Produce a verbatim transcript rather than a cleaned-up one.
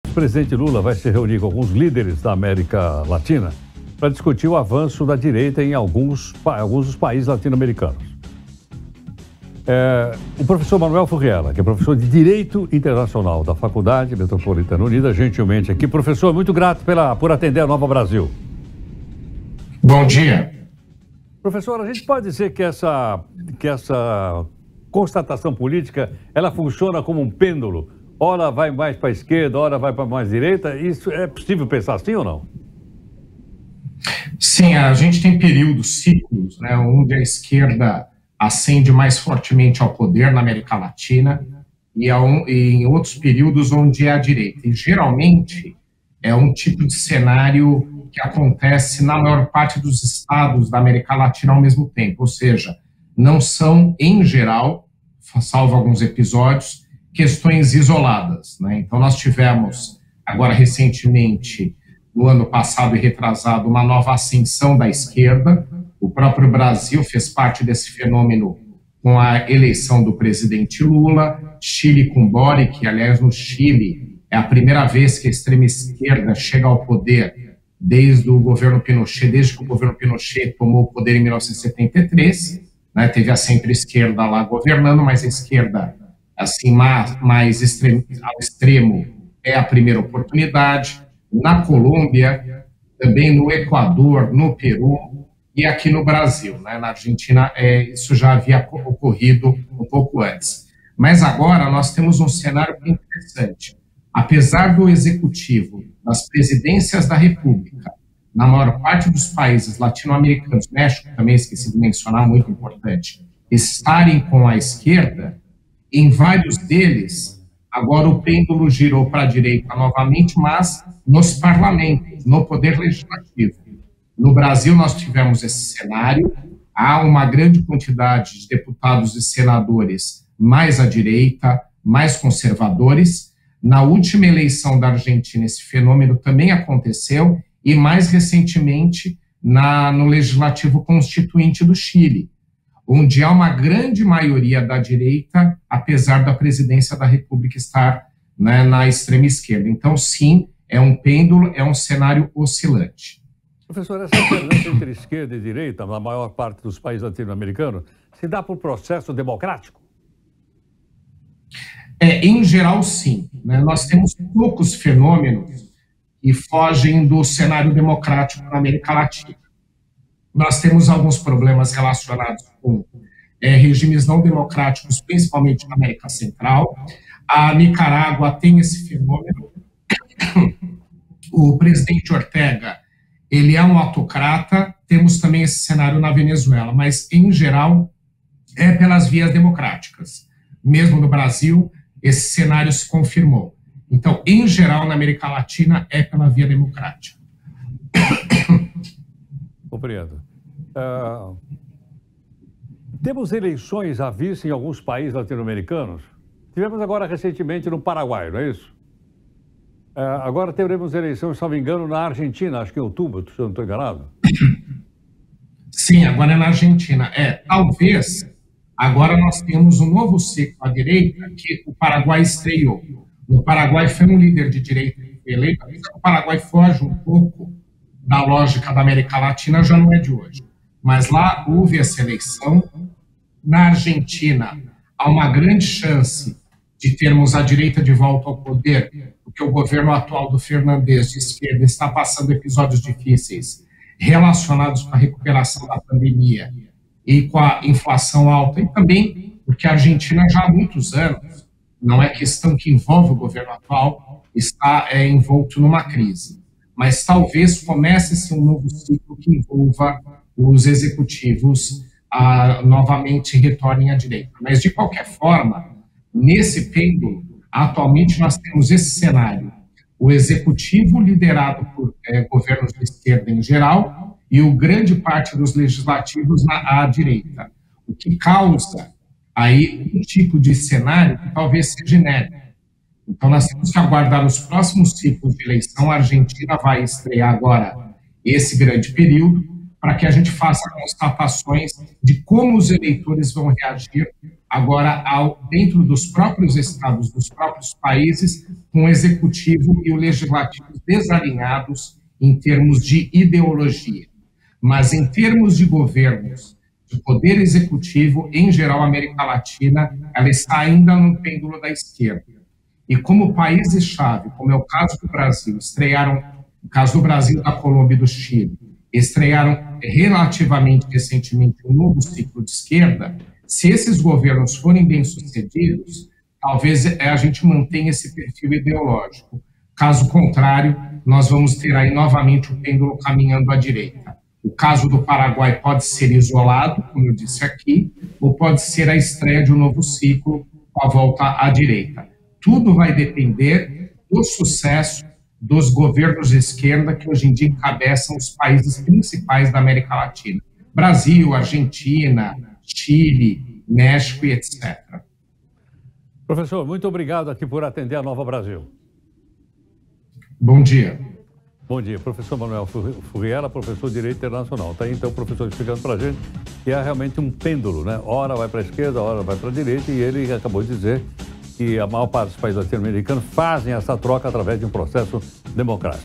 O presidente Lula vai se reunir com alguns líderes da América Latina para discutir o avanço da direita em alguns, alguns dos países latino-americanos. É, o professor Manuel Furriela, que é professor de Direito Internacional da Faculdade Metropolitana Unida, gentilmente aqui. Professor, muito grato pela, por atender a Nova Brasil. Bom dia. Professor, a gente pode dizer que essa, que essa constatação política, ela funciona como um pêndulo? Ora vai mais para a esquerda, ora vai para mais direita. Isso é possível pensar assim ou não? Sim, a gente tem períodos, ciclos, né, onde a esquerda ascende mais fortemente ao poder na América Latina e, um, e em outros períodos onde é a direita. E geralmente é um tipo de cenário que acontece na maior parte dos estados da América Latina ao mesmo tempo, ou seja, não são, em geral, salvo alguns episódios, questões isoladas, né? Então nós tivemos, agora recentemente, no ano passado e retrasado, uma nova ascensão da esquerda. O próprio Brasil fez parte desse fenômeno com a eleição do presidente Lula, Chile com Boric, que, aliás, no Chile é a primeira vez que a extrema-esquerda chega ao poder desde o governo Pinochet, desde que o governo Pinochet tomou o poder em mil novecentos e setenta e três, né, teve a centro-esquerda lá governando, mas a esquerda, assim, mais, mais extremo, ao extremo, é a primeira oportunidade. Na Colômbia, também no Equador, no Peru e aqui no Brasil, né? Na Argentina, é, isso já havia ocorrido um pouco antes. Mas agora nós temos um cenário bem interessante. Apesar do executivo, das presidências da República, na maior parte dos países latino-americanos, México também, esqueci de mencionar, muito importante, estarem com a esquerda, em vários deles, agora o pêndulo girou para a direita novamente, mas nos parlamentos, no poder legislativo. No Brasil, nós tivemos esse cenário, há uma grande quantidade de deputados e senadores mais à direita, mais conservadores. Na última eleição da Argentina, esse fenômeno também aconteceu, e mais recentemente na, no Legislativo Constituinte do Chile, onde há uma grande maioria da direita, apesar da presidência da República estar, né, na extrema esquerda. Então, sim, é um pêndulo, é um cenário oscilante. Professor, essa alternância entre esquerda e direita, na maior parte dos países latino-americanos, se dá por processo democrático? É, em geral, sim. Né? Nós temos poucos fenômenos que fogem do cenário democrático na América Latina. Nós temos alguns problemas relacionados com é, regimes não democráticos, principalmente na América Central. A Nicarágua tem esse fenômeno. O presidente Ortega, ele é um autocrata. Temos também esse cenário na Venezuela, mas, em geral, é pelas vias democráticas. Mesmo no Brasil, esse cenário se confirmou. Então, em geral, na América Latina, é pela via democrática. Compreendo. Uh, temos eleições à vista em alguns países latino-americanos. Tivemos agora recentemente no Paraguai, não é isso? Uh, agora teremos eleições, se não me engano, na Argentina, acho que em outubro, se eu não estou enganado. Sim, agora é na Argentina. É, talvez, agora nós temos um novo ciclo à direita que o Paraguai estreou. No Paraguai foi um líder de direita eleito, o Paraguai foge um pouco da lógica da América Latina, já não é de hoje. Mas lá houve essa eleição. Na Argentina, há uma grande chance de termos a direita de volta ao poder, porque o governo atual do Fernandes, de esquerda, está passando episódios difíceis relacionados com a recuperação da pandemia e com a inflação alta, e também porque a Argentina já há muitos anos, não é questão que envolve o governo atual, está é, envolto numa crise. Mas talvez comece-se um novo ciclo que envolva os executivos a, novamente retornem à direita. Mas, de qualquer forma, nesse pêndulo, atualmente nós temos esse cenário. O executivo liderado por é, governos de esquerda em geral e o grande parte dos legislativos na à direita. O que causa aí um tipo de cenário que talvez seja inédito. Então, nós temos que aguardar os próximos ciclos de eleição. A Argentina vai estrear agora esse grande período para que a gente faça constatações de como os eleitores vão reagir agora ao, dentro dos próprios estados, dos próprios países, com o executivo e o legislativo desalinhados em termos de ideologia. Mas em termos de governos, de poder executivo, em geral, a América Latina, ela está ainda no pêndulo da esquerda. E como países-chave, como é o caso do Brasil, estrearam, o caso do Brasil, da Colômbia e do Chile, estrearam relativamente recentemente um novo ciclo de esquerda, se esses governos forem bem-sucedidos, talvez a gente mantenha esse perfil ideológico. Caso contrário, nós vamos ter aí novamente o pêndulo caminhando à direita. O caso do Paraguai pode ser isolado, como eu disse aqui, ou pode ser a estreia de um novo ciclo com a volta à direita. Tudo vai depender do sucesso dos governos de esquerda que hoje em dia encabeçam os países principais da América Latina. Brasil, Argentina, Chile, México e etcétera. Professor, muito obrigado aqui por atender a Nova Brasil. Bom dia. Bom dia, professor Manuel Furriela, professor de Direito Internacional. Está aí, então, o professor explicando para a gente que é realmente um pêndulo, né? Hora vai para a esquerda, hora vai para a direita, e ele acabou de dizer que a maior parte dos países latino-americanos fazem essa troca através de um processo democrático.